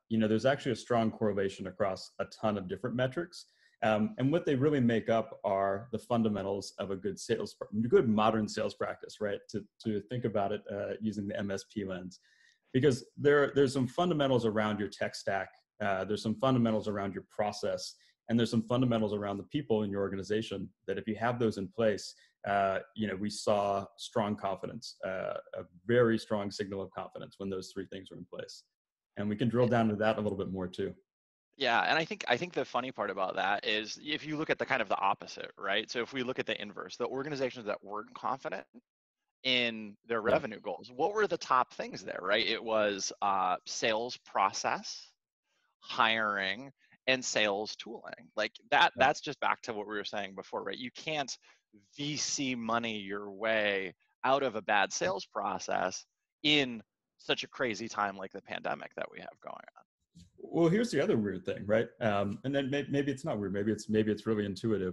there's actually a strong correlation across a ton of different metrics. And what they really make up are the fundamentals of a good modern sales practice, right? To think about it using the MSP lens, because there's some fundamentals around your tech stack, there's some fundamentals around your process, and there's some fundamentals around the people in your organization that if you have those in place, we saw strong confidence, a very strong signal of confidence when those three things were in place. And we can drill down to that a little bit more too. Yeah, and I think the funny part about that is if you look at the kind of the opposite, right? So if we look at the inverse, the organizations that weren't confident in their Yeah. revenue goals, what were the top things there, right? It was sales process, hiring, and sales tooling. Like that, Yeah. that's just back to what we were saying before, right? You can't VC money your way out of a bad sales process in such a crazy time like the pandemic that we have going on. Well, here's the other weird thing, right? And then maybe it's not weird. Maybe it's really intuitive.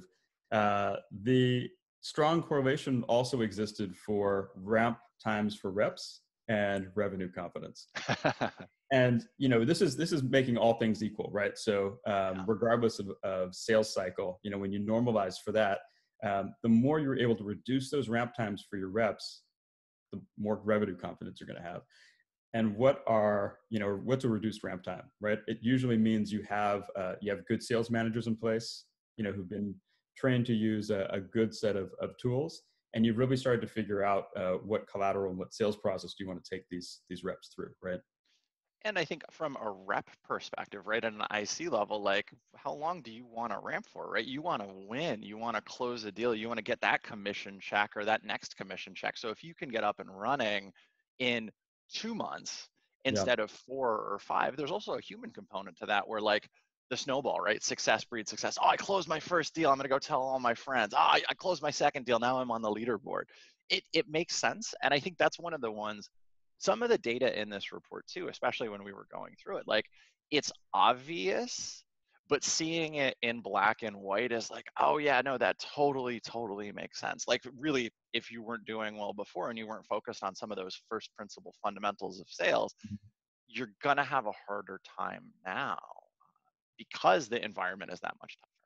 The strong correlation also existed for ramp times for reps and revenue confidence. And this is making all things equal, right? So Yeah. regardless of sales cycle, when you normalize for that, the more you're able to reduce those ramp times for your reps, the more revenue confidence you're going to have. And what's a reduced ramp time, right? It usually means you have good sales managers in place, who've been trained to use a good set of tools, and you've really started to figure out what collateral and what sales process do you want to take these reps through, right? And I think from a rep perspective, right, at an IC level, like how long do you want to ramp for, right? You want to win, you want to close a deal, you want to get that commission check or that next commission check. So if you can get up and running in 2 months Yeah. instead of 4 or 5, there's also a human component to that where like the snowball, right? Success breeds success. Oh, I closed my first deal. I'm going to go tell all my friends. Oh, I closed my second deal. Now I'm on the leaderboard. It makes sense. And I think that's one of the ones some of the data in this report too, especially when we were going through it, like it's obvious, but seeing it in black and white is like, oh yeah, no, that totally, totally makes sense. Like really, if you weren't doing well before and you weren't focused on some of those first principle fundamentals of sales, you're gonna have a harder time now because the environment is that much tougher.